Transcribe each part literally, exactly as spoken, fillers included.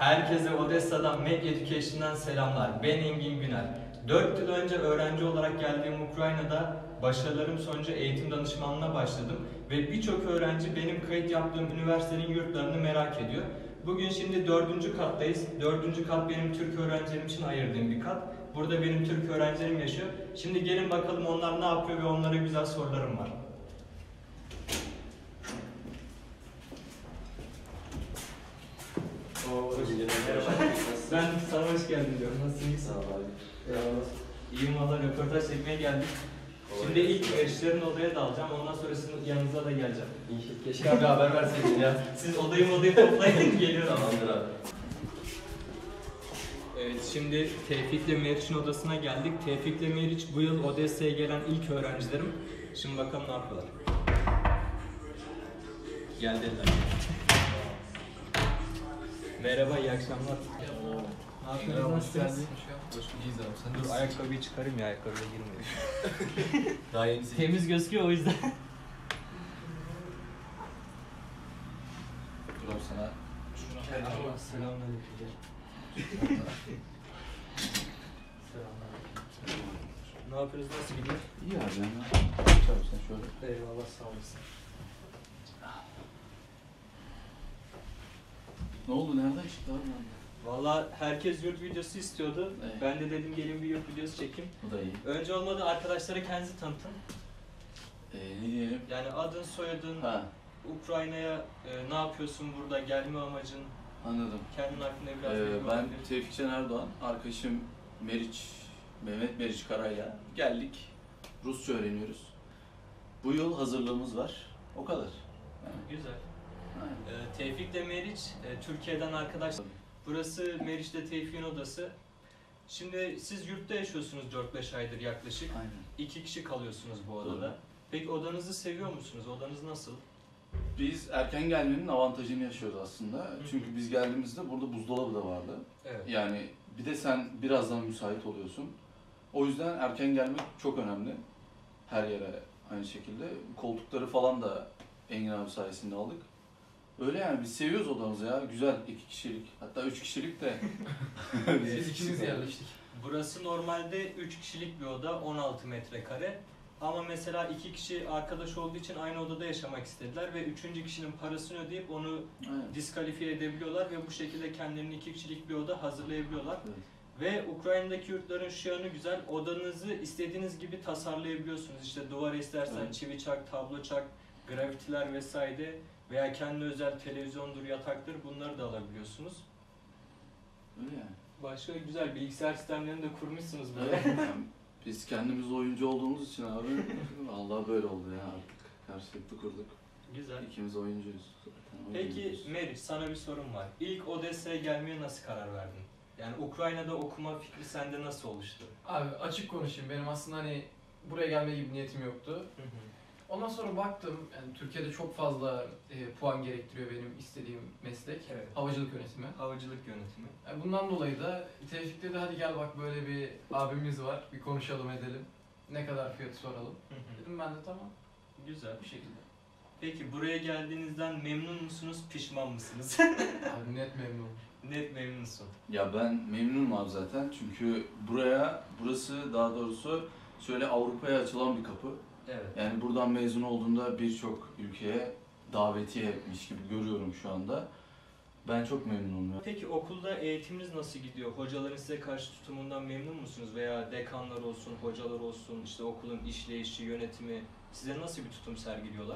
Herkese Odessa'dan Med Education'dan selamlar. Ben Engin Güner. dört yıl önce öğrenci olarak geldiğim Ukrayna'da başarılarım sonucu eğitim danışmanlığına başladım ve birçok öğrenci benim kayıt yaptığım üniversitenin yurtlarını merak ediyor. Bugün şimdi dördüncü kattayız. Dördüncü kat benim Türk öğrencilerim için ayırdığım bir kat. Burada benim Türk öğrencilerim yaşıyor. Şimdi gelin bakalım onlar ne yapıyor ve onlara güzel sorularım var. Merhaba. Ben sana hoş geldin diyorum. Nasılsın? Sağ ol abi. Eyvallah. İyiyim valla, röportaj çekmeye geldik. Şimdi ilk eşlerin odaya dalacağım. Ondan sonra sizin yanınıza da geleceğim. İyi, keşke abi haber verseydin ya. Siz odayı odayı toplayın, geliyorum. Tamamdır abi. Evet, şimdi Tevfik'le Meriç'in odasına geldik. Tevfik'le Meriç bu yıl Odessa'ya gelen ilk öğrencilerim. Şimdi bakalım ne yapıyorlar. Geldiler. Merhaba, iyi akşamlar. Ne yapıyorsunuz? Nasılsınız? İyiyiz abi, sen Dur, nasılsın? ayakkabıyı çıkarayım ya, ayakkabıya girmiyor. Daha yenisi. Temiz gözüküyor o yüzden. Dur abi sana. Merhaba, selamünaleyküm. Ne yapıyorsunuz, nasıl gidiyor? İyi abi ya. Tabii sen şöyle. Eyvallah, sağ olasın. Ne oldu, nereden çıktı abi? Valla herkes yurt videosu istiyordu. Evet. Ben de dedim gelin bir yurt videosu çekeyim. Bu da iyi. Önce olmadı arkadaşlara kendinizi tanıtın. Ee, ne diyelim? Yani adın, soyadın, Ha, Ukrayna'ya e, ne yapıyorsun burada, gelme amacın, anladım. kendin hakkında biraz Ee, bilgi ben alabilir. Tevfik Can Erdoğan, arkadaşım Meriç, Mehmet Meriç Karay'la geldik. Rusça öğreniyoruz. Bu yıl hazırlığımız var. O kadar. Yani, Güzel. aynen. E, Tevfik'le Meriç, e, Türkiye'den arkadaş. Burası Meriç'le Tevfik'in odası. Şimdi siz yurtta yaşıyorsunuz dört beş aydır yaklaşık. Aynen. İki kişi kalıyorsunuz bu Doğru. odada. Peki odanızı seviyor musunuz? Odanız nasıl? Biz erken gelmenin avantajını yaşıyoruz aslında. hı. Çünkü biz geldiğimizde burada buzdolabı da vardı. Evet. Yani bir de sen birazdan müsait oluyorsun. O yüzden erken gelmek çok önemli. Her yere aynı şekilde. Koltukları falan da Engin abi sayesinde aldık. Öyle yani biz seviyoruz odamızı ya. Güzel iki kişilik. Hatta üç kişilik de. Biz ikimiz yerleştik. Burası normalde üç kişilik bir oda, on altı metrekare. Ama mesela iki kişi arkadaş olduğu için aynı odada yaşamak istediler ve üçüncü kişinin parasını ödeyip onu Aynen. diskalifiye edebiliyorlar ve bu şekilde kendilerine iki kişilik bir oda hazırlayabiliyorlar. Evet. Ve Ukrayna'daki yurtların şu yanı güzel, odanızı istediğiniz gibi tasarlayabiliyorsunuz. İşte duvara istersen Evet. çivi çak, tablo çak, grafitiler vesaire veya kendi özel televizyondur, yataktır, bunları da alabiliyorsunuz. Öyle yani. Başka güzel bilgisayar sistemlerini de kurmuşsunuz böyle. Evet. Yani biz kendimiz oyuncu olduğumuz için abi Allah böyle oldu ya artık. Karşılıklı kurduk. Güzel. İkimiz oyuncuyuz zaten. Peki oyuncuyuz. Meriç, sana bir sorum var. İlk Odessa'ya gelmeye nasıl karar verdin? Yani Ukrayna'da okuma fikri sende nasıl oluştu? Abi açık konuşayım, benim aslında hani buraya gelme gibi niyetim yoktu. Ondan sonra baktım, yani Türkiye'de çok fazla e, puan gerektiriyor benim istediğim meslek, Evet. havacılık yönetimi. Havacılık yönetimi. Yani bundan dolayı da Tevfik dedi hadi gel bak böyle bir abimiz var, bir konuşalım edelim. Ne kadar fiyatı soralım. Dedim ben de tamam, Güzel. bu şekilde. Peki buraya geldiğinizden memnun musunuz, pişman mısınız? Abi net memnunum. Net memnunsun. Ya ben memnunum abi zaten çünkü buraya, burası daha doğrusu şöyle Avrupa'ya açılan bir kapı. Evet. Yani buradan mezun olduğunda birçok ülkeye davetiyeymiş gibi görüyorum şu anda. Ben çok memnunum. Ya. Peki okulda eğitiminiz nasıl gidiyor? Hocaların size karşı tutumundan memnun musunuz? Veya dekanlar olsun, hocalar olsun, işte okulun işleyişi, yönetimi size nasıl bir tutum sergiliyorlar?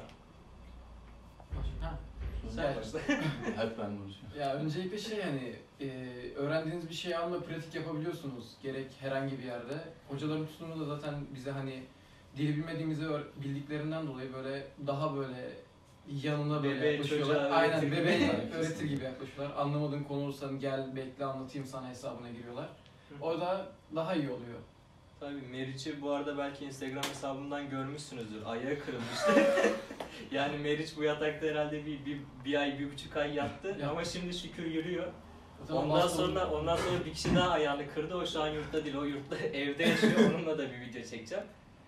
Ha. Sen Yani- başla. Hep ben konuşuyorum. Ya öncelikle şey yani e, öğrendiğiniz bir şeyi alma pratik yapabiliyorsunuz gerek herhangi bir yerde. Hocaların tutumu da zaten bize hani dili bilmediğimizi öğ- bildiklerinden dolayı böyle daha böyle yanına böyle Bebeğe, yaklaşıyorlar. çocuğa Aynen öğretir gibi. bebeğe Aynen. öğretir gibi yaklaşıyorlar. Anlamadığın konu olursa gel bekle anlatayım sana hesabına giriyorlar. O da daha iyi oluyor. Tabii Meriç'i bu arada belki Instagram hesabından görmüşsünüzdür. Ayağı kırılmıştı. Yani Meriç bu yatakta herhalde bir, bir, bir ay, bir buçuk ay yattı Ya. ama şimdi şükür yürüyor. Zaten Ondan hasta sonra oldum. ondan sonra bir kişi daha ayağını kırdı. O şu an yurtta değil, o yurtta evde yaşıyor. Onunla da bir video çekeceğim.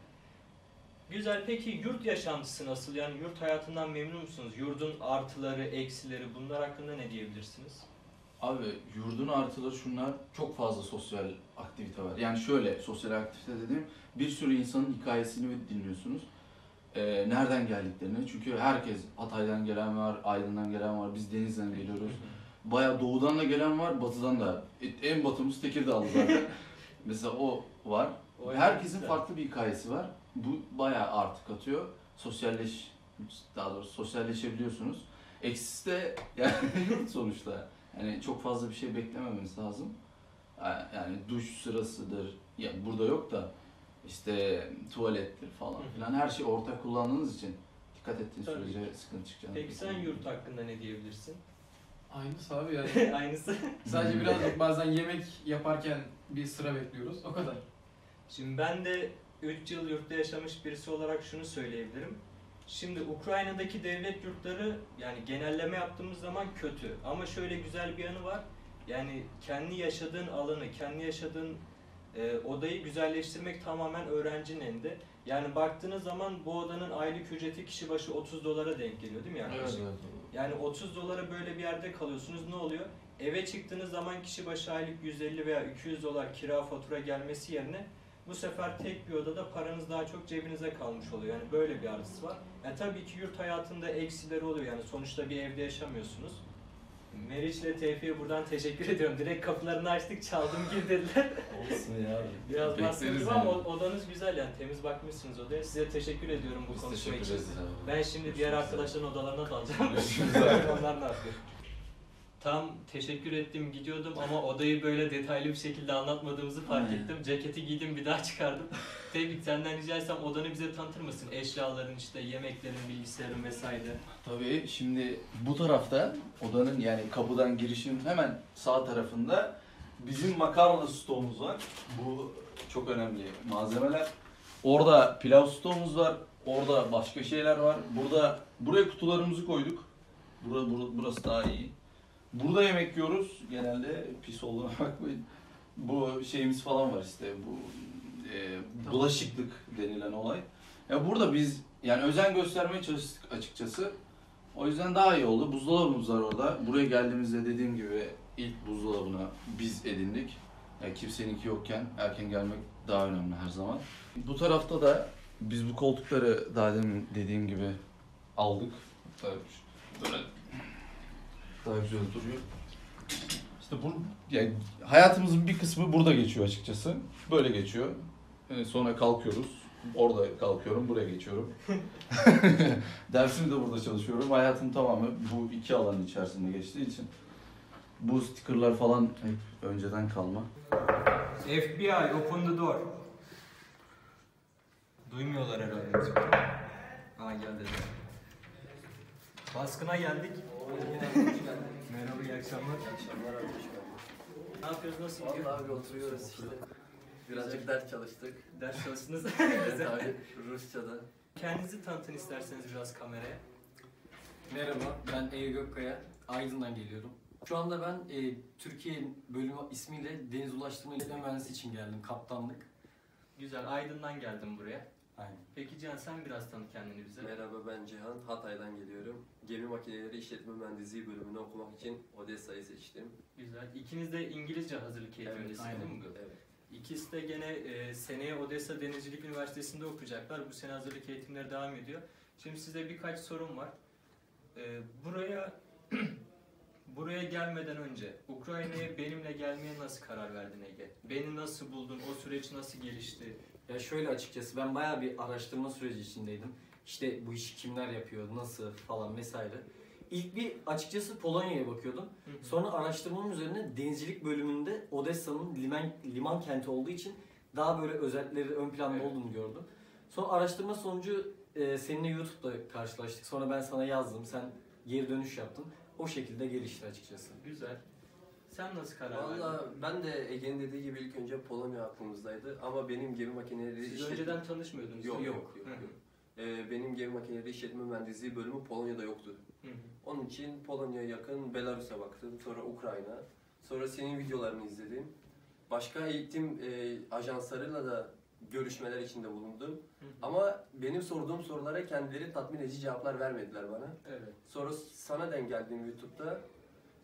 Güzel. Peki yurt yaşantısı nasıl? Yani yurt hayatından memnun musunuz? Yurdun artıları, eksileri bunlar hakkında ne diyebilirsiniz? Abi yurdun artıları şunlar, çok fazla sosyal aktivite var. Yani şöyle sosyal aktivite dediğim, bir sürü insanın hikayesini dinliyorsunuz. Ee, nereden geldiklerini. Çünkü herkes, Hatay'dan gelen var, Aydın'dan gelen var, biz Denizli'den geliyoruz. Bayağı doğudan da gelen var, batıdan da. E, En batımız Tekirdağlı zaten. Mesela o var. O Herkesin güzel. farklı bir hikayesi var. Bu bayağı artı katıyor. Sosyalleş, daha doğrusu sosyalleşebiliyorsunuz. Eksisi de yani yurt sonuçta. Yani çok fazla bir şey beklemememiz lazım. Yani duş sırasıdır, ya burada yok da işte tuvalettir falan filan, her şey ortak kullandığınız için dikkat ettiğiniz Tabii sürece sıkıntı çıkacağını. Peki sen yurt hakkında ne diyebilirsin? Aynısı abi yani. Aynısı. Sadece birazcık bazen yemek yaparken bir sıra bekliyoruz. O kadar. Şimdi ben de üç yıl yurtta yaşamış birisi olarak şunu söyleyebilirim. Şimdi Ukrayna'daki devlet yurtları, yani genelleme yaptığımız zaman kötü. Ama şöyle güzel bir yanı var. Yani kendi yaşadığın alanı, kendi yaşadığın e, odayı güzelleştirmek tamamen öğrencinin elinde. Yani baktığınız zaman bu odanın aylık ücreti kişi başı otuz dolara denk geliyor değil mi yani? Evet, evet. Yani otuz dolara böyle bir yerde kalıyorsunuz, ne oluyor? Eve çıktığınız zaman kişi başı aylık yüz elli veya iki yüz dolar kira fatura gelmesi yerine bu sefer tek bir odada paranız daha çok cebinize kalmış oluyor. Yani böyle bir artısı var. Yani tabii ki yurt hayatında eksileri oluyor. Yani sonuçta bir evde yaşamıyorsunuz. Meriç ile Tevfik'e buradan teşekkür ediyorum. Direkt kapılarını açtık, çaldım gir dediler. Olsun ya. Biraz Bekleriz bahsettim yani. ama odanız güzel yani. Temiz bakmışsınız odaya. Size teşekkür ediyorum bu Biz konuşma teşekkür için. ederiz abi. Ben şimdi diğer arkadaşların odalarına dalacağım. Görüşürüz. Onlar ne yapıyor? Tam teşekkür ettim, gidiyordum ama odayı böyle detaylı bir şekilde anlatmadığımızı fark Aynen. ettim. Ceketi giydim, bir daha çıkardım. Tevfik, senden rica etsem odanı bize tanıtır mısın? Eşyaların, işte yemeklerin, bilgisayarın vesaire. Tabii şimdi bu tarafta odanın, yani kapıdan girişin hemen sağ tarafında bizim makarna stoğumuz var. Bu çok önemli malzemeler. Orada pilav stoğumuz var. Orada başka şeyler var. Burada buraya kutularımızı koyduk. Burası, burası daha iyi. Burada yemek yiyoruz. Genelde pis olduğuna bakmayın. Bu şeyimiz falan var işte, bu e, bulaşıklık denilen olay. Ya burada biz yani özen göstermeye çalıştık açıkçası. O yüzden daha iyi oldu. Buzdolabımız var orada. Buraya geldiğimizde dediğim gibi ilk buzdolabını biz edindik. Yani kimseninki yokken erken gelmek daha önemli her zaman. Bu tarafta da biz bu koltukları daha demin dediğim gibi aldık. Hatta böyle daha güzel duruyor. İşte bu, yani hayatımızın bir kısmı burada geçiyor açıkçası. Böyle geçiyor. Yani sonra kalkıyoruz. Orada kalkıyorum, buraya geçiyorum. Dersimi de burada çalışıyorum. Hayatım tamamı bu iki alanın içerisinde geçtiği için. Bu stickerlar falan hep önceden kalma. F B I, open the door. Duymuyorlar herhalde. Aa, geldi. Baskına geldik. Merhaba, iyi akşamlar. İyi akşamlar abi, hoş geldin. Ne yapıyoruz, nasıl gidiyor? Vallahi abi oturuyoruz işte. Birazcık ders çalıştık. Ders çalıştınız. Evet abi, Rusça'da. Kendinizi tanıtın isterseniz biraz kameraya. Merhaba, ben Ege Gökkaya, Aydın'dan geliyorum. Şu anda ben e, Türkiye bölümü ismiyle Deniz Ulaştırma İletme Mühendisi için geldim, kaptanlık. Güzel, Aydın'dan geldim buraya. Aynen. Peki Cihan, sen biraz tanıt kendini bize. Merhaba, ben Cihan, Hatay'dan geliyorum. Gemi makineleri işletme mühendisliği bölümünü okumak için Odessa'yı seçtim. Güzel. İkiniz de İngilizce hazırlık eğitimindesiniz Evet, değil mi bu? Evet. İkisi de gene e, seneye Odessa Denizcilik Üniversitesi'nde okuyacaklar. Bu sene hazırlık eğitimleri devam ediyor. Şimdi size birkaç sorum var. E, buraya buraya gelmeden önce Ukrayna'ya benimle gelmeye nasıl karar verdin Ege? Beni nasıl buldun? O süreç nasıl gelişti? Ya şöyle, açıkçası ben bayağı bir araştırma süreci içindeydim. İşte bu işi kimler yapıyor, nasıl falan vesaire. İlk bir açıkçası Polonya'ya bakıyordum. Hı hı. Sonra araştırmam üzerine denizcilik bölümünde Odessa'nın liman, liman kenti olduğu için daha böyle özellikleri ön planda Evet. olduğunu gördüm. Sonra araştırma sonucu e, seninle YouTube'da karşılaştık. Sonra ben sana yazdım, sen geri dönüş yaptın. O şekilde gelişti açıkçası. Güzel. Sen nasıl karar verdin? Valla ben de Ege'nin dediği gibi ilk önce Polonya aklımızdaydı ama benim gemi makineleri Siz işletme... önceden tanışmıyordunuz Yok değil mi? yok yok. Hı hı. yok. Ee, benim gemi makineleri işletme mühendisliği bölümü Polonya'da yoktu. Hı hı. Onun için Polonya'ya yakın Belarus'a baktım, sonra Ukrayna, sonra senin videolarını izledim. Başka eğitim e, ajanslarıyla da görüşmeler içinde bulundum. Hı hı. Ama benim sorduğum sorulara kendileri tatmin edici cevaplar vermediler bana. Evet. Sonra sana denk geldim YouTube'da.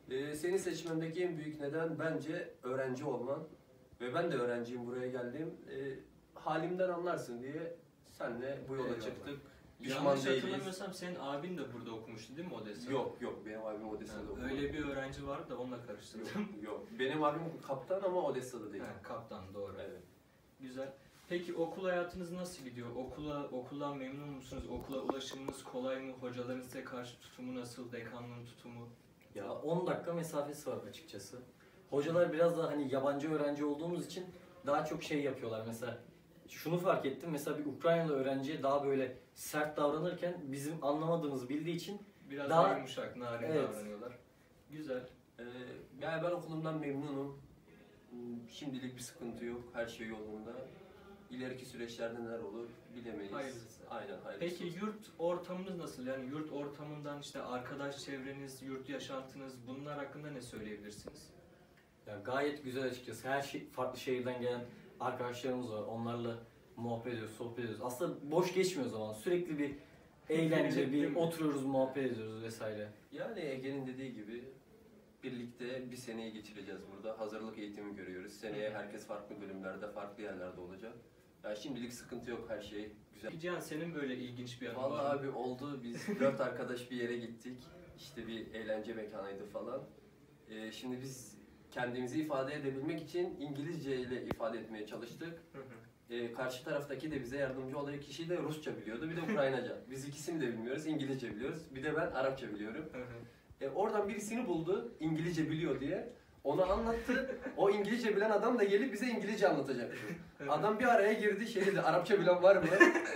Ee, seni seçmemdeki en büyük neden bence öğrenci olman. Ve ben de öğrenciyim, buraya geldim. Ee, halimden anlarsın diye senle bu yola Eyvallah. çıktık. Pişman Yanlış değiliz. hatırlamıyorsam senin abin de burada okumuştu değil mi Odessa'da? Yok yok, benim abim Ha, Odessa'da okumadı. öyle bir öğrenci vardı da onunla karıştırdım. Yok, yok. Benim abim kaptan ama Odessa'da değil. Ha, kaptan doğru. Evet. Güzel. Peki okul hayatınız nasıl gidiyor? Okula okuldan memnun musunuz? Okula ulaşımınız kolay mı? Hocaların size karşı tutumu nasıl? Dekanlığın tutumu? Ya on dakika mesafesi var açıkçası. Hocalar biraz daha hani yabancı öğrenci olduğumuz için daha çok şey yapıyorlar mesela. Şunu fark ettim mesela bir Ukraynalı öğrenciye daha böyle sert davranırken bizim anlamadığımızı bildiği için Biraz Daha- daha yumuşak, narin Evet. davranıyorlar. Güzel. Ee, yani ben okulumdan memnunum. Hmm, Şimdilik bir sıkıntı yok. Her şey yolunda. İleriki süreçlerde neler olur bilemeyiz. Hayırlısı. Aynen hayırlısı. Peki yurt ortamınız nasıl? Yani yurt ortamından işte arkadaş çevreniz, yurt yaşantınız bunlar hakkında ne söyleyebilirsiniz? ya gayet güzel açıkçası. Her şey farklı şehirden gelen arkadaşlarımız var. Onlarla muhabbet ediyoruz, sohbet ediyoruz. Aslında boş geçmiyor o zaman. Sürekli bir eğlence, Değil bir mi? oturuyoruz, muhabbet ediyoruz vesaire. Yani Ege'nin dediği gibi birlikte bir seneyi geçireceğiz burada. Hazırlık eğitimi görüyoruz. Seneye herkes farklı bölümlerde, farklı yerlerde olacak. Yani şimdilik sıkıntı yok, her şey güzel. Peki Cihan senin böyle ilginç bir anın var Vallahi mı? abi oldu. Biz dört arkadaş bir yere gittik. İşte bir eğlence mekanıydı falan. Ee, şimdi biz kendimizi ifade edebilmek için İngilizce ile ifade etmeye çalıştık. Hı hı. Ee, karşı taraftaki de bize yardımcı olan kişi de Rusça biliyordu, bir de Ukraynaca. Biz ikisini de bilmiyoruz, İngilizce biliyoruz. Bir de ben Arapça biliyorum. Hı hı. E, oradan birisini buldu, İngilizce biliyor diye. Ona anlattı. O İngilizce bilen adam da gelip bize İngilizce anlatacak. Adam bir araya girdi, şey dedi, Arapça bilen var mı?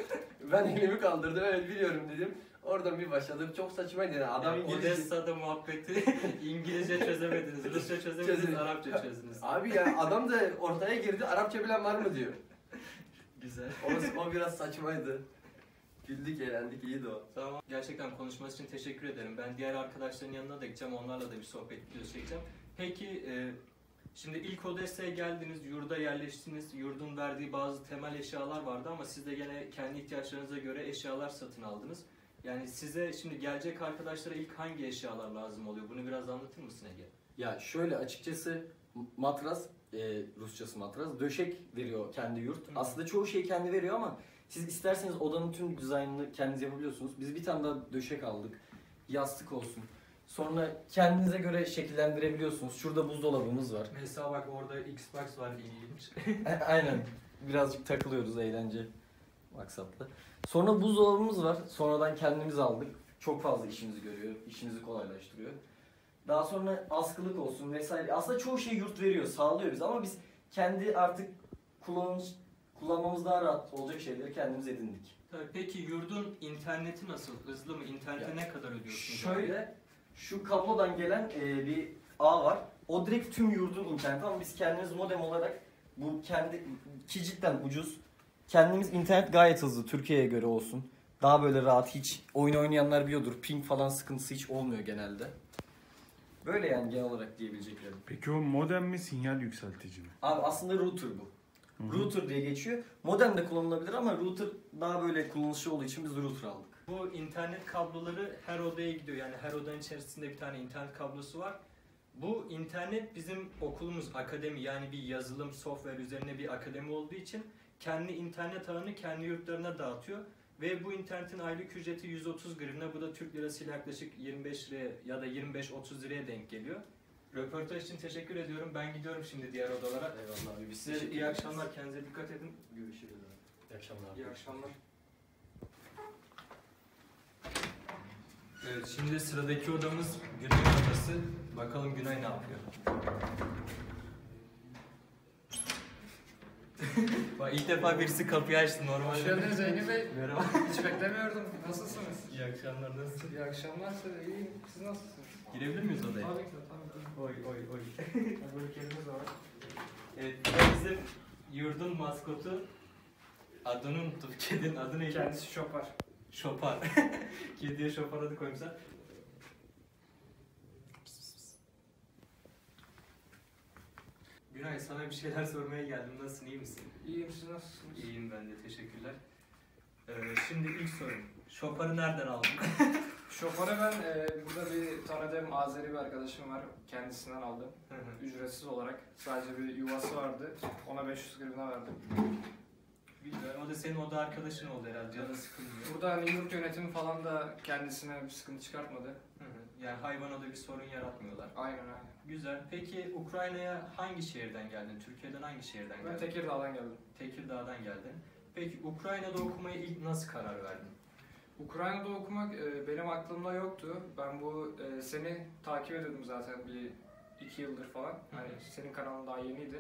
Ben elimi kaldırdım, evet biliyorum dedim. Oradan bir başladık, çok saçmaydı yani. Adam Yani İngilizce... Odessa'da muhabbeti İngilizce çözemediniz, Rusça çözemediniz, Çözemedim. Arapça çözdünüz. Abi ya adam da ortaya girdi, Arapça bilen var mı diyor. Güzel. O, o biraz saçmaydı. Güldük, eğlendik, iyiydi o. Tamam. Gerçekten konuşması için teşekkür ederim. Ben diğer arkadaşların yanına da gideceğim, onlarla da bir sohbet videosu çekeceğim. Peki, e, şimdi ilk Odessa'ya geldiniz, yurda yerleştiniz, yurdun verdiği bazı temel eşyalar vardı ama siz de gene kendi ihtiyaçlarınıza göre eşyalar satın aldınız. Yani size şimdi gelecek arkadaşlara ilk hangi eşyalar lazım oluyor? Bunu biraz anlatır mısın Ege? Ya şöyle açıkçası matraz, e, Rusçası matraz, döşek veriyor kendi yurt. Hı. Aslında çoğu şeyi kendi veriyor ama siz isterseniz odanın tüm dizaynını kendiniz yapabiliyorsunuz. Biz bir tane daha döşek aldık. Yastık olsun. Sonra kendinize göre şekillendirebiliyorsunuz. Şurada buzdolabımız var. Mesela bak orada Xbox var, ilginç. Aynen. Birazcık takılıyoruz eğlence maksatlı. Sonra buzdolabımız var. Sonradan kendimiz aldık. Çok fazla işimizi görüyor. İşimizi kolaylaştırıyor. Daha sonra askılık olsun vesaire. Aslında çoğu şey yurt veriyor, sağlıyor bize ama biz kendi artık kullanış, kullanmamız daha rahat olacak şeyleri kendimiz edindik. Tabii, peki yurdun interneti nasıl? Hızlı mı? İnternete Ya, ne kadar ödüyorsunuz? Şöyle, şu kablodan gelen e, bir ağ var. O direkt tüm yurdun interneti ama biz kendimiz modem olarak bu kendi ki cidden ucuz. Kendimiz internet gayet hızlı Türkiye'ye göre olsun. Daha böyle rahat, hiç oyun oynayanlar biliyordur. Ping falan sıkıntısı hiç olmuyor genelde. Böyle yani genel olarak diyebileceklerim. Peki o modem mi sinyal yükseltici mi? Abi aslında router bu. Hı hı. Router diye geçiyor. Modem de kullanılabilir ama router daha böyle kullanışlı olduğu için biz router aldık. Bu internet kabloları her odaya gidiyor. Yani her odanın içerisinde bir tane internet kablosu var. Bu internet bizim okulumuz akademi, yani bir yazılım, software üzerine bir akademi olduğu için kendi internet ağını kendi yurtlarına dağıtıyor. Ve bu internetin aylık ücreti yüz otuz grivna. Bu da Türk lirasıyla yaklaşık yirmi beş liraya ya da yirmi beş otuz liraya denk geliyor. Röportaj için teşekkür ediyorum. Ben gidiyorum şimdi diğer odalara. Eyvallah abi. Biz Size iyi akşamlar. Kendinize dikkat edin. Görüşürüz. İyi akşamlar. İyi akşamlar. Evet, şimdi sıradaki odamız Günay odası. Bakalım Günay ne yapıyor? Bak, ilk defa birisi kapıyı açtı normalde. Hoş geldiniz Engin Bey. Merhaba. Hiç beklemiyordum. Nasılsınız? İyi akşamlar, nasılsın? İyi akşamlar size. İyiyim. Siz nasılsınız? Girebilir miyiz odaya? Tabii ki. Tabii ki. Oy oy oy. Bölgelerimiz de var. Evet, bu da bizim yurdun maskotu. Adını unuttum. Kedinin adı neydi? Kendisi şopar. Şopar. Kediye şopar adı koymuşlar. Günay, sana bir şeyler sormaya geldim. Nasılsın, iyi misin? İyiyim. Siz nasılsınız? İyiyim ben de, teşekkürler. Ee, şimdi ilk sorum. Şoparı nereden aldın? Şoföre ben e, burada bir tanıdığım Azeri bir arkadaşım var. Kendisinden aldım. Hı hı. Ücretsiz olarak. Sadece bir yuvası vardı. Ona beş yüz grivna verdim. Güzel. O da senin oda arkadaşın oldu herhalde. Canı sıkılmıyor. Burada hani yurt yönetimi falan da kendisine bir sıkıntı çıkartmadı. Hı hı. Yani hayvana da bir sorun yaratmıyorlar. Aynen aynen. Güzel. Peki Ukrayna'ya hangi şehirden geldin? Türkiye'den hangi şehirden Ben geldin? Tekirdağ'dan geldim. Tekirdağ'dan geldin. Peki Ukrayna'da okumaya ilk nasıl karar verdin? Ukrayna'da okumak e, benim aklımda yoktu. Ben bu e, seni takip ediyordum zaten bir iki yıldır falan. Hani senin kanalın daha yeniydi.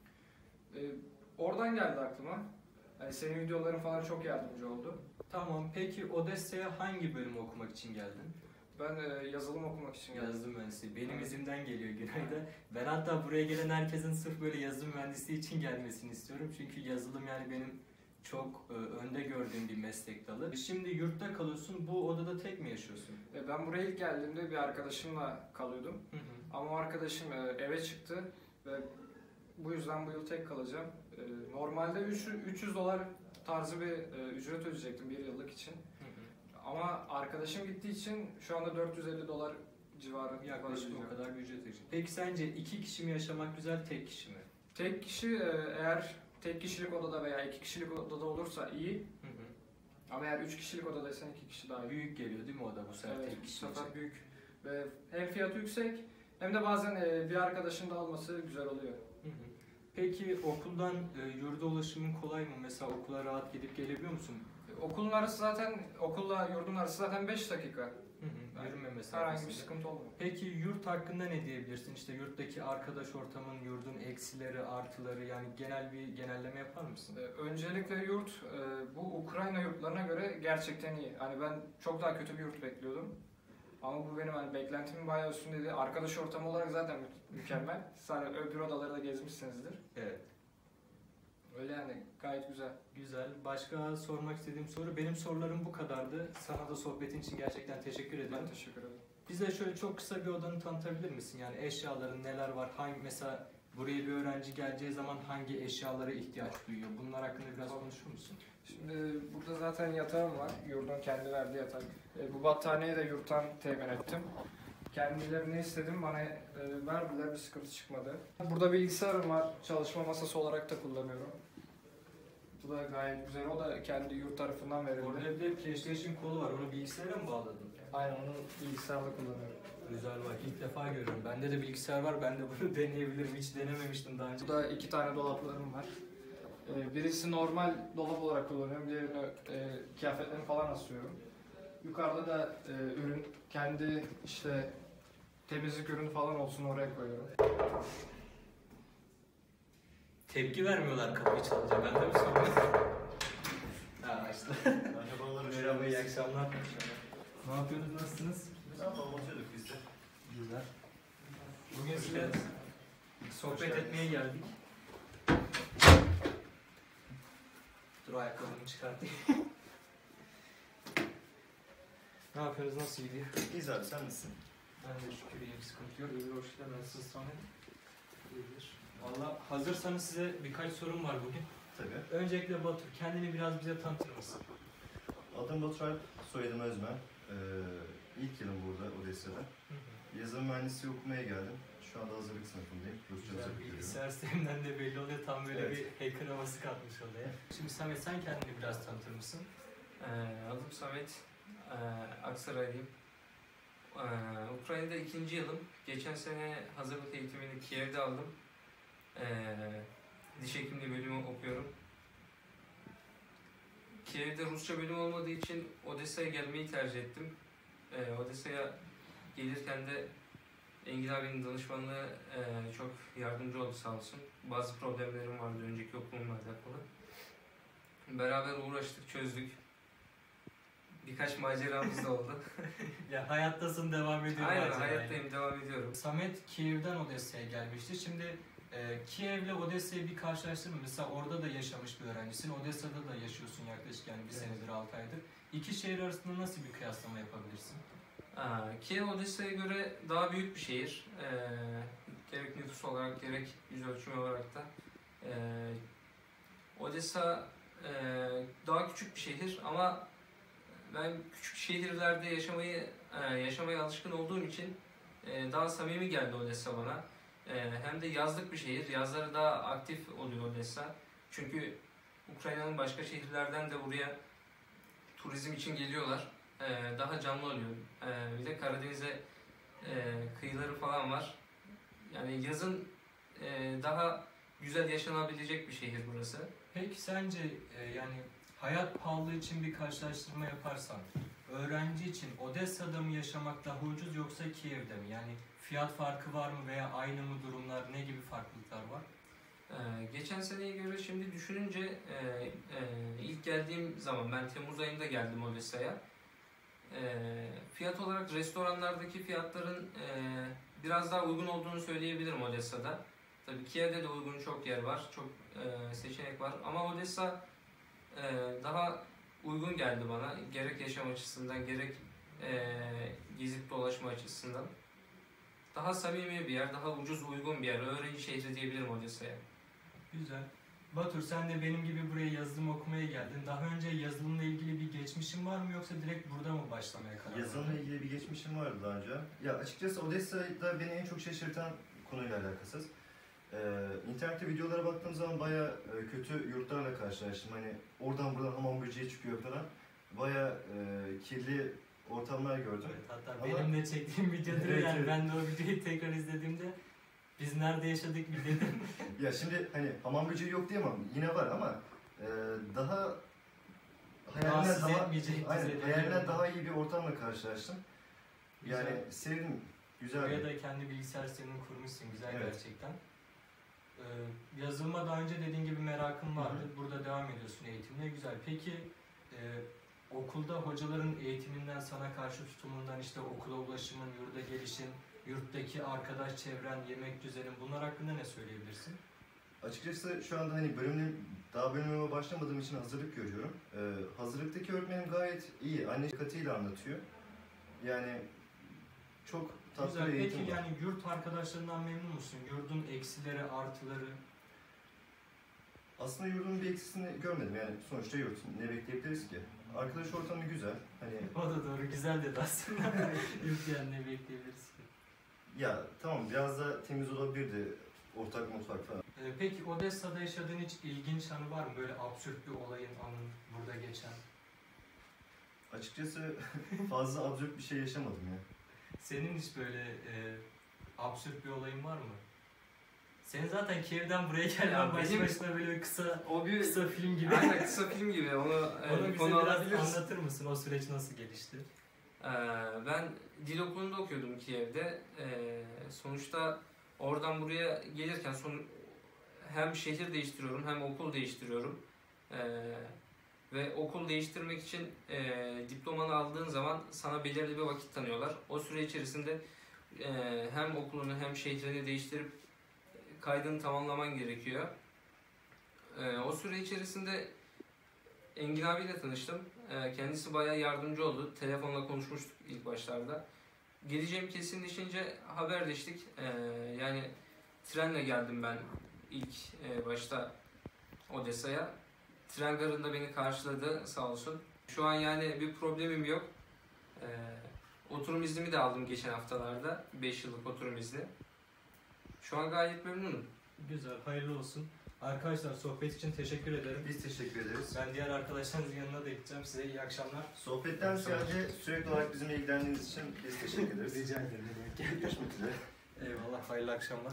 E, oradan geldi aklıma. Yani senin videoların falan çok yardımcı oldu. Tamam. Peki Odessa'ya hangi bölümü okumak için geldin? Ben e, yazılım okumak için geldim. Yazılım mühendisliği. Benim Evet. izimden geliyor Günay'da. Ben hatta buraya gelen herkesin sırf böyle yazılım mühendisliği için gelmesini istiyorum. Çünkü yazılım yani benim çok e, önde gördüğüm bir meslek dalı. Şimdi yurtta kalıyorsun. Bu odada tek mi yaşıyorsun? E, ben buraya ilk geldiğimde bir arkadaşımla kalıyordum. Hı hı. Ama o arkadaşım e, eve çıktı ve bu yüzden bu yıl tek kalacağım. E, normalde üç yüz dolar tarzı bir e, ücret ödeyecektim bir yıllık için. Hı hı. Ama arkadaşım gittiği için şu anda dört yüz elli dolar civarı Yaklaşık ödeyeceğim. o kadar bir ücret ödeyecek. Peki sence iki kişi mi yaşamak güzel, tek kişi mi? Tek kişi e, eğer tek kişilik odada veya iki kişilik odada olursa iyi. Hı hı. Ama eğer üç kişilik odadaysan iki kişi daha iyi. Büyük geliyor değil mi o da bu sefer Evet, tek bu kişi sefer için? büyük ve hem fiyatı yüksek hem de bazen e, bir arkadaşın da alması güzel oluyor. Hı hı. Peki okuldan e, yurda ulaşımın kolay mı? Mesela okula rahat gidip gelebiliyor musun? E, Okulun arası zaten, okulla yurdun arası zaten beş dakika. Hı hı. Yürüme Herhangi bir mesafesinde. sıkıntı olmuyor. Peki yurt hakkında ne diyebilirsin? İşte yurttaki arkadaş ortamın, yurdun eksileri, artıları yani genel bir genelleme yapar mısın? E, Öncelikle yurt e, bu Ukrayna yurtlarına göre gerçekten iyi. Hani ben çok daha kötü bir yurt bekliyordum. Ama bu benim hani beklentimin bayağı üstündeydi. Arkadaş ortamı olarak zaten mü- mükemmel. Sadece öbür odaları da gezmişsinizdir. Evet. Öyle yani gayet güzel. Güzel. Başka sormak istediğim soru, benim sorularım bu kadardı. Sana da sohbetin için gerçekten teşekkür ederim. Ben teşekkür ederim. Bize şöyle çok kısa bir odanı tanıtabilir misin? Yani eşyaların neler var? Hangi mesela buraya bir öğrenci geleceği zaman hangi eşyalara ihtiyaç duyuyor? Bunlar hakkında biraz konuşur musun? Şimdi burada zaten yatağım var. Yurdun kendi verdiği yatak. E, bu battaniyeyi de yurttan temin ettim. Kendilerini istedim, bana e, verdiler, bir sıkıntı çıkmadı. Burada bilgisayarım var, çalışma masası olarak da kullanıyorum. Bu da gayet güzel, o da kendi yurt tarafından verildi. Orada bir de PlayStation kolu var. Onu bilgisayara mı bağladın? Aynen, onu bilgisayarda kullanıyorum. Güzel bak. İlk defa görüyorum. Bende de bilgisayar var. Ben de bunu deneyebilirim. Hiç denememiştim daha önce. Burada iki tane dolaplarım var. E, birisi normal dolap olarak kullanıyorum, diğerini e, kıyafetlerimi falan asıyorum. Yukarıda da e, ürün, kendi işte temizlik ürünü falan olsun oraya koyuyorum. Tepki vermiyorlar kapıyı çalınca. Ben de mi soruyorum? Ha işte. Merhabalar, hoş Merhaba, iyi geldiniz. akşamlar. Ne yapıyorsunuz? Nasılsınız? Ne yapalım, oturuyorduk biz de. Güzel. Bugün Hoş size geldiniz. sohbet Hoş geldiniz. etmeye geldik. Dur ayakkabımı çıkartayım. Ne yapıyorsunuz? Nasıl gidiyor? İyiyiz abi, sen nasılsın? Ben de şükür iyiyim, sıkıntı yok. İyi, hoş geldiniz. Siz tanıyın. İyidir. Valla hazırsanız size birkaç sorum var bugün. Tabii. Öncelikle Batur, kendini biraz bize tanıtır mısın? Adım Batu Alp, soyadım Özmen. Ee, ilk yılım burada, Odessa'da. Yazılım mühendisliği okumaya geldim. Şu anda hazırlık sınıfındayım. Rusça Güzel, hazırlık görüyorum. bilgisayar sisteminden de belli oluyor. Tam böyle Evet. bir hacker havası katmış olaya. Şimdi Samet, sen kendini biraz tanıtır mısın? Ee, adım Samet, ee, Aksaraylıyım. Ee, Ukrayna'da ikinci yılım. Geçen sene hazırlık eğitimini Kiev'de aldım. Ee, diş hekimliği bölümü okuyorum. Kiev'de Rusça bölüm olmadığı için Odessa'ya gelmeyi tercih ettim. Ee, Odessa'ya gelirken de Engin abinin danışmanlığı ee, çok yardımcı oldu sağ olsun. Bazı problemlerim vardı önceki okulumla alakalı. Beraber uğraştık, çözdük. Birkaç maceramız da oldu. Ya hayattasın, devam ediyor. Aynen, maceraya. hayattayım, devam ediyorum. Samet Kiev'den Odessa'ya gelmişti. Şimdi e, Kiev'le Odessa'yı bir karşılaştırma. Mesela orada da yaşamış bir öğrencisin. Odessa'da da yaşıyorsun yaklaşık yani bir Evet. senedir, altı aydır. İki şehir arasında nasıl bir kıyaslama yapabilirsin? Aa, Kiev Odessa'ya göre daha büyük bir şehir. Ee, gerek nüfus olarak gerek yüz ölçümü olarak da. Ee, Odessa e, daha küçük bir şehir ama ben küçük şehirlerde yaşamayı e, yaşamaya alışkın olduğum için e, daha samimi geldi Odessa bana. E, hem de yazlık bir şehir. Yazları daha aktif oluyor Odessa. Çünkü Ukrayna'nın başka şehirlerden de buraya turizm için geliyorlar. E, daha canlı oluyor. E, bir de Karadeniz'e e, kıyıları falan var. Yani yazın e, daha güzel yaşanabilecek bir şehir burası. Peki sence e, yani hayat pahalılığı için bir karşılaştırma yaparsan öğrenci için Odessa'da mı yaşamak daha ucuz yoksa Kiev'de mi? Yani fiyat farkı var mı veya aynı mı durumlar, ne gibi farklılıklar var? Ee, geçen seneye göre şimdi düşününce e, e, ilk geldiğim zaman ben Temmuz ayında geldim Odessa'ya. E, fiyat olarak restoranlardaki fiyatların e, biraz daha uygun olduğunu söyleyebilirim Odessa'da. Tabii Kiev'de de uygun çok yer var, çok e, seçenek var ama Odessa e, daha uygun geldi bana. Gerek yaşam açısından gerek e, gezip dolaşma açısından. Daha samimi bir yer, daha ucuz uygun bir yer. Öğrenci şehri diyebilirim Odessa'ya. Güzel. Batur, sen de benim gibi buraya yazılım okumaya geldin. Daha önce yazılımla ilgili bir geçmişin var mı yoksa direkt burada mı başlamaya karar verdin? Yazılımla ilgili bir geçmişim vardı daha önce. Ya açıkçası Odessa'da beni en çok şaşırtan konuyla alakasız. Ee, internette videolara baktığım zaman bayağı e, kötü yurtlarla karşılaştım. Hani oradan buradan hamam böceği çıkıyor falan. Bayağı e, kirli ortamlar gördüm. Evet, hatta Ama- benim de çektiğim videodur Evet, yani evet. ben de o videoyu tekrar izlediğimde biz nerede yaşadık bir dedim. Ya şimdi hani hamam böceği yok diyemem, yine var ama e, daha hayalinden Rahatsız daha, etmeyecek aynen, düzeyde hayalinden bir- daha iyi bir ortamla karşılaştım. Yani Güzel. sevdim, güzel. Buraya da kendi bilgisayar sistemini kurmuşsun, güzel Evet. gerçekten. Ee, yazılıma daha önce dediğin gibi merakın vardı. Burada devam ediyorsun eğitimine, güzel. Peki e, okulda hocaların eğitiminden, sana karşı tutumundan, işte okula ulaşımın, yurda gelişin, yurttaki arkadaş çevren, yemek düzenin, bunlar hakkında ne söyleyebilirsin? Açıkçası şu anda hani bölümüm, daha bölümüme başlamadığım için hazırlık görüyorum. Ee, hazırlıktaki öğretmenim gayet iyi, anne şefkatiyle anlatıyor. Yani çok tatlı Güzel. bir Peki eğitim var. yani yurt arkadaşlarından memnun musun? Yurdun eksileri, artıları? Aslında yurdun bir eksisini görmedim, yani sonuçta yurt, ne bekleyebiliriz ki? Arkadaş ortamı güzel, hani O da doğru, güzel dedi aslında. Yurt yani ne bekleyebiliriz ki? ya tamam biraz da temiz olabilirdi, ortak mutfak falan. Ee, peki Odessa'da yaşadığın hiç ilginç anı var mı? Böyle absürt bir olayın, anın burada geçen. Açıkçası fazla absürt bir şey yaşamadım ya. Senin hiç böyle e, absürt bir olayın var mı? Senin zaten Kiev'den buraya gelmen Ya başlı benim- başına böyle bir kısa O bir kısa film gibi. aynen kısa film gibi. Onu, e, Onu bize konu biraz alabiliriz. anlatır mısın? O süreç nasıl gelişti? Ee, ben dil okulunda okuyordum Kiev'de. Ee, sonuçta oradan buraya gelirken son, hem şehir değiştiriyorum hem okul değiştiriyorum. Ee, ve okul değiştirmek için e, diplomanı aldığın zaman sana belirli bir vakit tanıyorlar. O süre içerisinde e, hem okulunu hem şehrini değiştirip kaydını tamamlaman gerekiyor. E, o süre içerisinde Engin abiyle tanıştım. Ee, kendisi bayağı yardımcı oldu. Telefonla konuşmuştuk ilk başlarda. Geleceğim kesinleşince haberleştik. Ee, yani trenle geldim ben ilk e, başta Odessa'ya. Tren garında beni karşıladı sağ olsun. Şu an yani bir problemim yok. Ee, oturum iznimi de aldım geçen haftalarda. beş yıllık oturum izni. Şu an gayet memnunum. Güzel, hayırlı olsun. Arkadaşlar sohbet için teşekkür ederim. Biz teşekkür ederiz. Ben diğer arkadaşlarınızın yanına da gideceğim. Size iyi akşamlar. Sohbetten ziyade sürekli olarak bizimle ilgilendiğiniz için biz teşekkür ederiz. Rica ederim. Görüşmek üzere. Eyvallah, hayırlı akşamlar.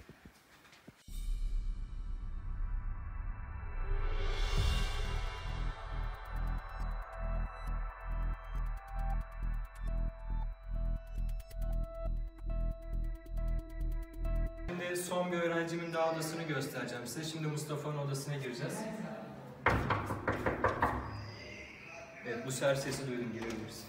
Şimdi son bir öğrencimin daha odasını göstereceğim size. Şimdi Mustafa'nın odasına gireceğiz. Evet, bu ser sesi duydum, girebiliriz.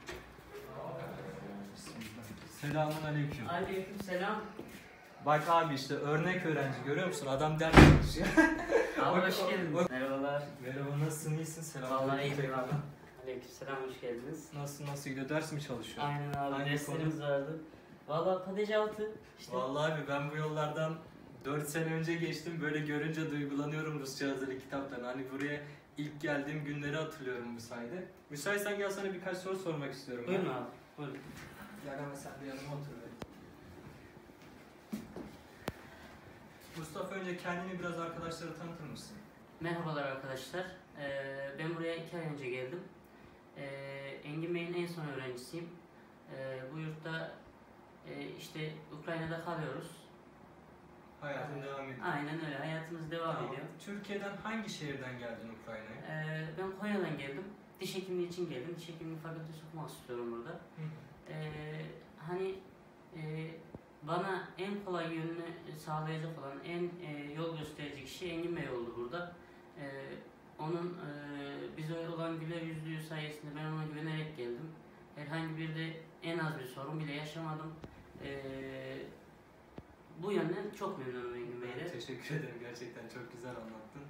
Selamun aleyküm. Aleyküm selam. Bak abi işte örnek öğrenci, görüyor musun? Adam ders çalışıyor. Abi hoş geldiniz. Merhabalar. Merhaba, nasılsın? İyisin? Selam. Vallahi iyiyim abi. Aleyküm selam, hoş geldiniz. Nasıl nasıl gidiyor? Ders mi çalışıyorsun? Aynen abi, Hangi derslerimiz vardı. Vallahi Padej altı. İşte Vallahi abi ben bu yollardan dört sene önce geçtim. Böyle görünce duygulanıyorum Rusça hazırlık kitaplarını. Hani buraya ilk geldiğim günleri hatırlıyorum bu sayede. Müsaitsen gel sana birkaç soru sormak istiyorum. ben. Buyurun abi. Buyurun. Gel ama sen de yanıma otur be. Mustafa, önce kendini biraz arkadaşlara tanıtır mısın? Merhabalar arkadaşlar. Ee, ben buraya iki ay önce geldim. Ee, Engin Bey'in en son öğrencisiyim. Ee, bu yurtta e, işte Ukrayna'da kalıyoruz. Hayatın devam ediyor. Aynen öyle. Hayatımız devam Tamam. ediyor. Türkiye'den hangi şehirden geldin Ukrayna'ya? Ee, ben Konya'dan geldim. Diş hekimliği için geldim. Diş hekimliği fakültesi okumak istiyorum burada. Hı. Ee, hani e, bana en kolay yönünü sağlayacak olan, en e, yol gösterici kişi Engin Bey oldu burada. Ee, onun e, bize olan güler yüzlüğü sayesinde ben ona güvenerek geldim. Herhangi bir de en az bir sorun bile yaşamadım. Ee, bu yönden çok memnunum Engin Bey'le. Teşekkür ederim. Gerçekten çok güzel anlattın.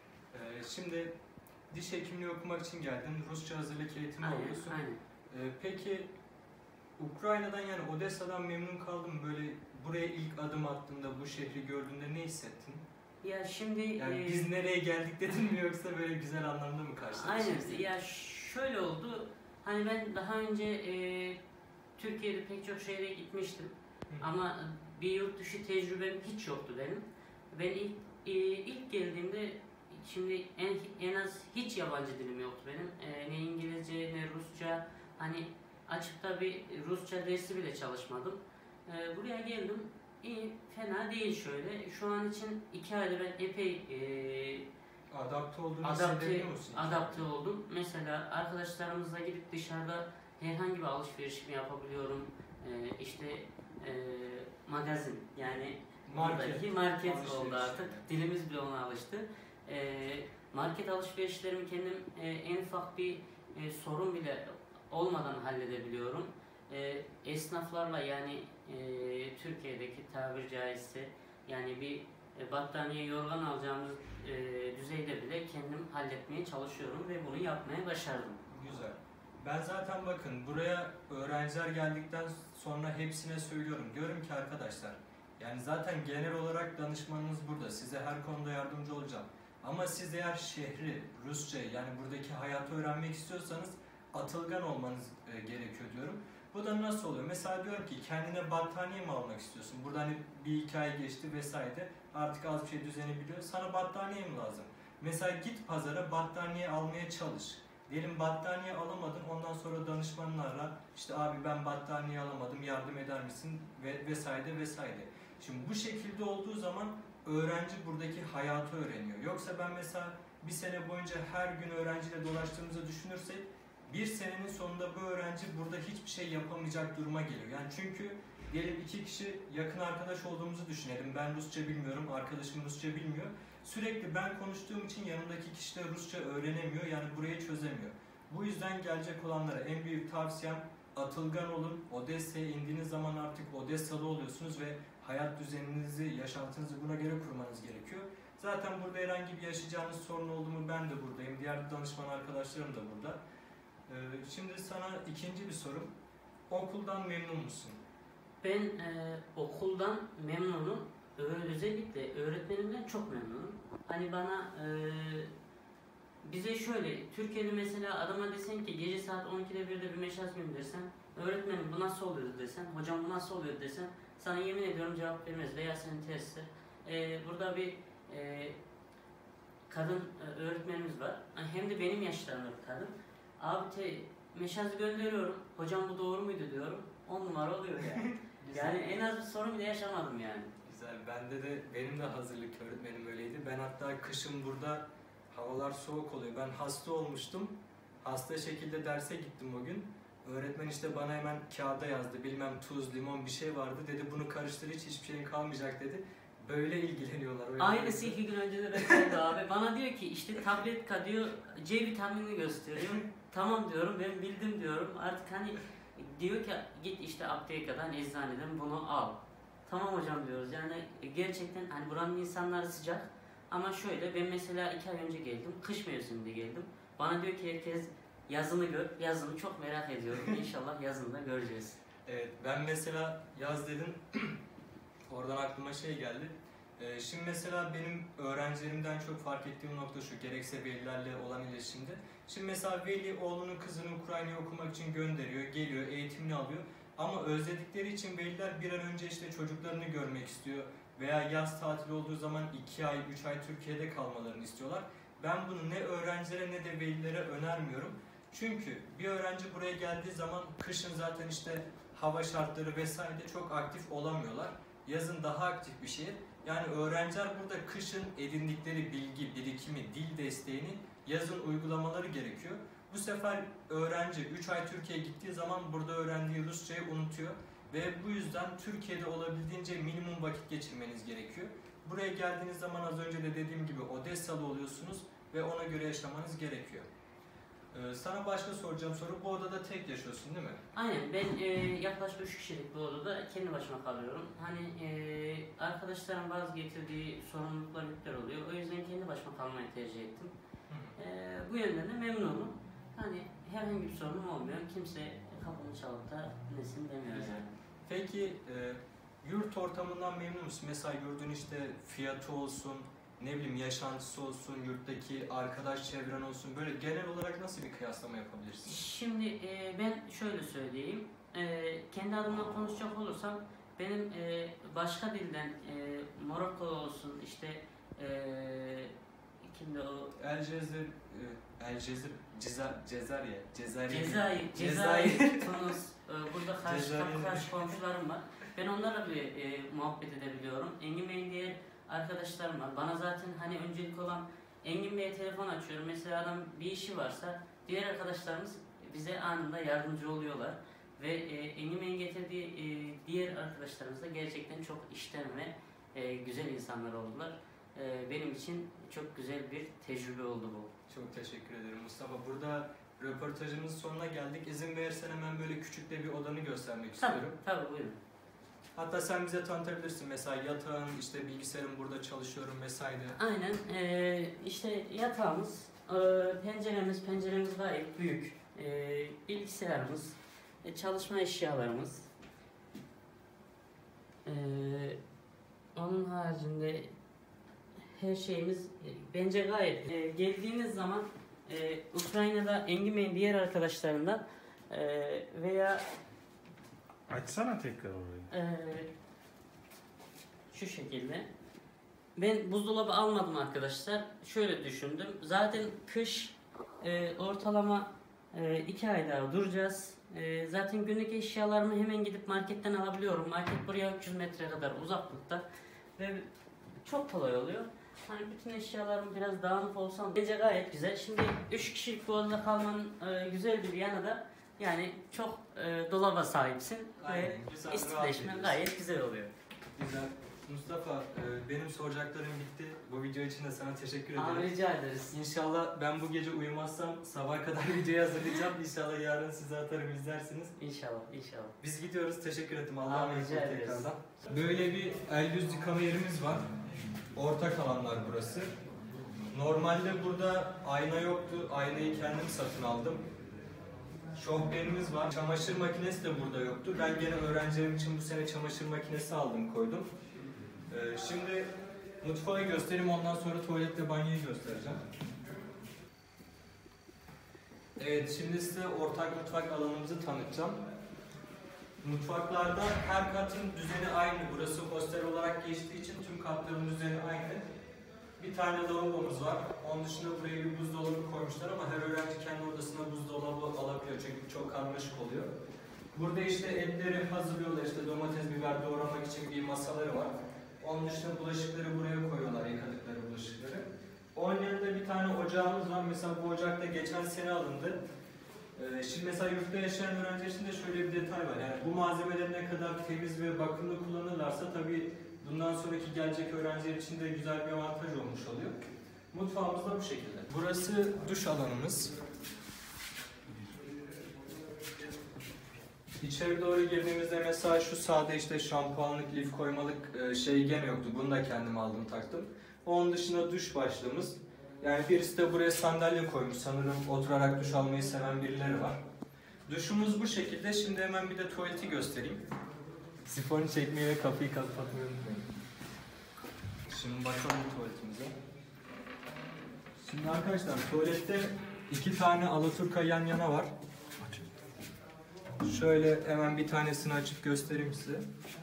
Ee, şimdi diş hekimliği okumak için geldin. Rusça hazırlık eğitimi Aynen, alıyorsun. aynen. Ee, peki Ukrayna'dan, yani Odessa'dan memnun kaldın mı? Böyle buraya ilk adım attığında, bu şehri gördüğünde ne hissettin? Ya şimdi Yani e, biz nereye geldik dedin mi, yoksa böyle güzel anlamda mı karşılaştın? aynen. Ya şöyle oldu. Hani ben daha önce e, Türkiye'de pek çok şehre gitmiştim. Hı. Ama bir yurt dışı tecrübem hiç yoktu benim. Ben ilk, e, ilk geldiğimde şimdi en en az hiç yabancı dilim yoktu benim. E, ne İngilizce ne Rusça. Hani açıp da bir Rusça dersi bile çalışmadım. E, buraya geldim. İyi, fena değil şöyle. Şu an için iki ayda ben epey e, Adapte olduğunu adapte, hissedebiliyor musun? adapte oldum. Mesela arkadaşlarımızla gidip dışarıda herhangi bir alışveriş mi yapabiliyorum? Ee, işte e, magazin, yani Market. buradaki market Alışveriş. oldu artık. Dilimiz bile ona alıştı. Ee, market alışverişlerimi kendim e, en ufak bir e, sorun bile olmadan halledebiliyorum. E, esnaflarla, yani e, Türkiye'deki tabiri caizse yani bir e, battaniye, yorgan alacağımız e, düzeyde bile kendim halletmeye çalışıyorum ve bunu yapmaya başardım. Güzel. Ben zaten bakın buraya öğrenciler geldikten sonra hepsine söylüyorum. Diyorum ki arkadaşlar, yani zaten genel olarak danışmanınız burada. Size her konuda yardımcı olacağım. Ama siz eğer şehri, Rusçayı, yani buradaki hayatı öğrenmek istiyorsanız atılgan olmanız e, gerekiyor diyorum. Bu da nasıl oluyor? Mesela diyorum ki kendine battaniye mi almak istiyorsun? Burada hani bir iki ay geçti vesaire. Artık az bir şey düzeni biliyor. Sana battaniye mi lazım? Mesela git pazara battaniye almaya çalış. Diyelim battaniye alamadın, ondan sonra danışmanlarla işte abi ben battaniye alamadım, yardım eder misin ve vesaire vesaire. Şimdi bu şekilde olduğu zaman öğrenci buradaki hayatı öğreniyor. Yoksa ben mesela bir sene boyunca her gün öğrenciyle dolaştığımızı düşünürsek bir senenin sonunda bu öğrenci burada hiçbir şey yapamayacak duruma geliyor. Yani çünkü diyelim iki kişi yakın arkadaş olduğumuzu düşünelim. Ben Rusça bilmiyorum, arkadaşım Rusça bilmiyor. Sürekli ben konuştuğum için yanımdaki kişi de Rusça öğrenemiyor, yani burayı çözemiyor. Bu yüzden gelecek olanlara en büyük tavsiyem atılgan olun. Odessa'ya indiğiniz zaman artık Odessalı oluyorsunuz ve hayat düzeninizi, yaşantınızı buna göre kurmanız gerekiyor. Zaten burada herhangi bir yaşayacağınız sorun oldu mu ben de buradayım. Diğer danışman arkadaşlarım da burada. Ee, şimdi sana ikinci bir sorum. Okuldan memnun musun? Ben e, okuldan memnunum. Ö- Özellikle öğretmenimden çok memnunum. Hani bana e, bize şöyle, Türkiye'de mesela adama desen ki gece saat on ikide birde bir meşaz göndersen, öğretmenim bu nasıl oluyor desen, hocam bu nasıl oluyor desen, sana yemin ediyorum cevap vermez veya senin tersi. E, burada bir e, kadın e, öğretmenimiz var. Hem de benim yaşlarımda bir kadın. Abi te, meşazı gönderiyorum, hocam bu doğru muydu diyorum. On numara oluyor yani. Yani en az bir sorun bile yaşamadım yani. Güzel. Bende de, benim de hazırlık öğretmenim öyleydi. Ben hatta kışın burada havalar soğuk oluyor. Ben hasta olmuştum. Hasta şekilde derse gittim o gün. Öğretmen işte bana hemen kağıda yazdı. Bilmem tuz, limon bir şey vardı. Dedi bunu karıştır, hiç hiçbir şeyin kalmayacak dedi. Böyle ilgileniyorlar. Öyle Aynısı iki gün önce de ben oldu abi. Bana diyor ki işte tabletka diyor, C vitaminini gösteriyor. Tamam diyorum, ben bildim diyorum. Artık hani diyor ki git işte aptekadan, eczaneden bunu al. Tamam hocam diyoruz. Yani gerçekten hani buranın insanları sıcak. Ama şöyle, ben mesela iki ay önce geldim. Kış mevsiminde geldim. Bana diyor ki herkes yazını gör. Yazını çok merak ediyorum. İnşallah yazını da göreceğiz. Evet, ben mesela yaz dedin. Oradan aklıma şey geldi. Ee, şimdi mesela benim öğrencilerimden çok fark ettiğim nokta şu, gerekse velilerle olan iletişimde. Şimdi mesela veli oğlunun kızını Ukrayna'ya okumak için gönderiyor, geliyor, eğitimini alıyor. Ama özledikleri için veliler bir an önce işte çocuklarını görmek istiyor. Veya yaz tatili olduğu zaman iki ay, üç ay Türkiye'de kalmalarını istiyorlar. Ben bunu ne öğrencilere ne de velilere önermiyorum. Çünkü bir öğrenci buraya geldiği zaman kışın zaten işte hava şartları vesaire çok aktif olamıyorlar. Yazın daha aktif bir şehir. Yani öğrenciler burada kışın edindikleri bilgi, birikimi, dil desteğini yazın uygulamaları gerekiyor. Bu sefer öğrenci üç ay Türkiye'ye gittiği zaman burada öğrendiği Rusçayı unutuyor. Ve bu yüzden Türkiye'de olabildiğince minimum vakit geçirmeniz gerekiyor. Buraya geldiğiniz zaman az önce de dediğim gibi Odessalı oluyorsunuz ve ona göre yaşamanız gerekiyor. Ee, sana başka soracağım soru, bu odada tek yaşıyorsun değil mi? Aynen, ben e, yaklaşık üç kişilik bir odada kendi başıma kalıyorum. Hani e, arkadaşlarım bazı getirdiği sorumluluklar yükler oluyor. O yüzden kendi başıma kalmayı tercih ettim. E, bu yönden de memnunum. Hani herhangi bir sorunum olmuyor. Kimse kapımı çalıp da nesin demiyor yani. Peki e, yurt ortamından memnun musun? Mesela yurdun işte fiyatı olsun, ne bileyim yaşantısı olsun, yurttaki arkadaş çevren olsun, böyle genel olarak nasıl bir kıyaslama yapabilirsin? Şimdi e, ben şöyle söyleyeyim, e, kendi adımdan konuşacak olursam benim e, başka dilden e, Morokko olsun işte e, kimde o El Cezir, e, El Cezir, Ceza, Cezerye, Cezerye, Cezayir, Cezayir, Tunus, e, burada karşı, Cezayir. karşı komşularım var. Ben onlarla bir e, muhabbet edebiliyorum. Engin Bey'in diğer arkadaşlarım var. Bana zaten hani öncelik olan Engin Bey'e telefon açıyorum. Mesela adam bir işi varsa diğer arkadaşlarımız bize anında yardımcı oluyorlar. Ve e, Engin Bey'in getirdiği e, diğer arkadaşlarımız da gerçekten çok işten ve e, güzel insanlar oldular. E, benim için çok güzel bir tecrübe oldu bu. Çok teşekkür ederim Mustafa. Burada röportajımızın sonuna geldik. İzin verirsen hemen böyle küçük de bir odanı göstermek Tabii, istiyorum. tabii buyurun. Hatta sen bize tanıtabilirsin. Mesela yatağın, işte bilgisayarım burada çalışıyorum vesaire. Aynen. E, işte yatağımız, e, penceremiz, penceremiz gayet büyük. E, bilgisayarımız, e, çalışma eşyalarımız. E, onun haricinde her şeyimiz e, bence gayet. E, geldiğiniz zaman e, Ukrayna'da Engin Bey'in diğer arkadaşlarından e, veya Açsana tekrar orayı. Ee, şu şekilde. Ben buzdolabı almadım arkadaşlar. Şöyle düşündüm. Zaten kış e, ortalama e, iki ay daha duracağız. E, zaten günlük eşyalarımı hemen gidip marketten alabiliyorum. Market buraya üç yüz metre kadar uzaklıkta. Ve çok kolay oluyor. Hani bütün eşyalarım biraz dağınık olsam bence gayet güzel. Şimdi üç kişilik bir odada kalmanın e, güzel bir yanı da yani çok e, dolaba sahipsin Aynen, ve güzel, istişme rahat gayet güzel oluyor. Güzel. Mustafa, e, benim soracaklarım bitti. Bu video için de sana teşekkür ederim. Abi rica ederiz. İnşallah ben bu gece uyumazsam sabah kadar videoyu hazırlayacağım. İnşallah yarın size atarım, izlersiniz. İnşallah, inşallah. Biz gidiyoruz. Teşekkür ederim. Allah'a Abi, emanet rica olun ederiz. tekrardan. Böyle bir el yüz yıkama yerimiz var. Ortak alanlar burası. Normalde burada ayna yoktu. Aynayı kendim satın aldım. Şoförlerimiz var. Çamaşır makinesi de burada yoktu. Ben gene öğrencilerim için bu sene çamaşır makinesi aldım, koydum. Ee, şimdi mutfağı göstereyim, ondan sonra tuvaletle banyoyu göstereceğim. Evet, şimdi size ortak mutfak alanımızı tanıtacağım. Mutfaklarda her katın düzeni aynı. Burası hostel olarak geçtiği için tüm katların düzeni aynı. Bir tane lavabomuz var. Onun dışında buraya bir buzdolabı koymuşlar ama her öğrenci kendi odasına buzdolabı alabiliyor çünkü çok karmaşık oluyor. Burada işte etleri hazırlıyorlar, işte domates, biber doğramak için bir masaları var. Onun dışında bulaşıkları buraya koyuyorlar, yıkadıkları bulaşıkları. Onun yanında bir tane ocağımız var. Mesela bu ocak da geçen sene alındı. Ee, şimdi mesela yurtta yaşayan öğrenciler için de şöyle bir detay var. Yani bu malzemeleri ne kadar temiz ve bakımlı kullanırlarsa tabii bundan sonraki gelecek öğrenciler için de güzel bir avantaj olmuş oluyor. Mutfağımız da bu şekilde. Burası duş alanımız. İçeri doğru girdiğimizde mesela şu sağda işte şampuanlık, lif koymalık şey gene yoktu. Bunu da kendim aldım, taktım. Onun dışında duş başlığımız. Yani birisi de buraya sandalye koymuş. Sanırım oturarak duş almayı seven birileri var. Duşumuz bu şekilde. Şimdi hemen bir de tuvaleti göstereyim. Sifonu çekmeyi ve kapıyı kapatmayı unutmayın. Şimdi bakalım tuvaletimize. Şimdi arkadaşlar tuvalette iki tane alaturka yan yana var. Şöyle hemen bir tanesini açıp göstereyim size.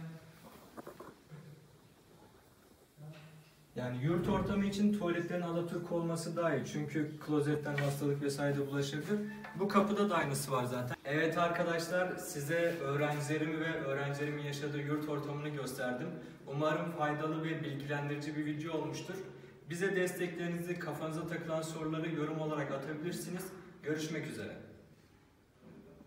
Yani yurt ortamı için tuvaletlerin alaturka olması daha iyi. Çünkü klozetten hastalık vesaire bulaşabilir. Bu kapıda da aynısı var zaten. Evet arkadaşlar, size öğrencilerimi ve öğrencilerimin yaşadığı yurt ortamını gösterdim. Umarım faydalı ve bilgilendirici bir video olmuştur. Bize desteklerinizi, kafanıza takılan soruları yorum olarak atabilirsiniz. Görüşmek üzere.